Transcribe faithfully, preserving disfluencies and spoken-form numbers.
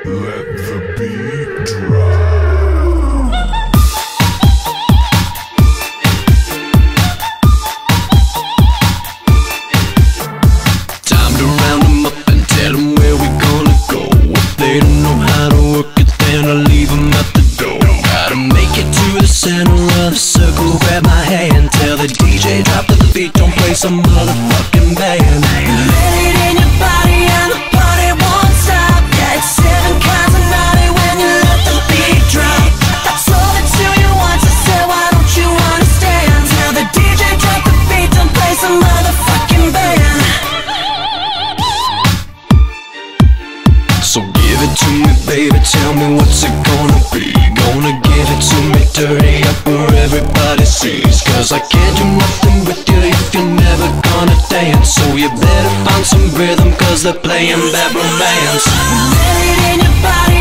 Let the beat drop. Time to round them up and tell them where we gonna go. If they don't know how to work it, then I'll leave them at the door. Gotta make it to the center of the circle, grab my hand, tell the D J drop to the beat, don't play some motherfucking band. Let it in your body and the party won't stop. Yeah, it's seven kinds of naughty when you let the beat drop. I told it to you once, I said why don't you understand? Tell the D J drop the beat, don't play some motherfucking band. So give it to me, baby, tell me what's it gonna be. Gonna give it to me dirty up where everybody sees. Cause I can't do nothing with you if you're never gonna dance. So you better find some rhythm, cause they're playing bad romance. Let it in your body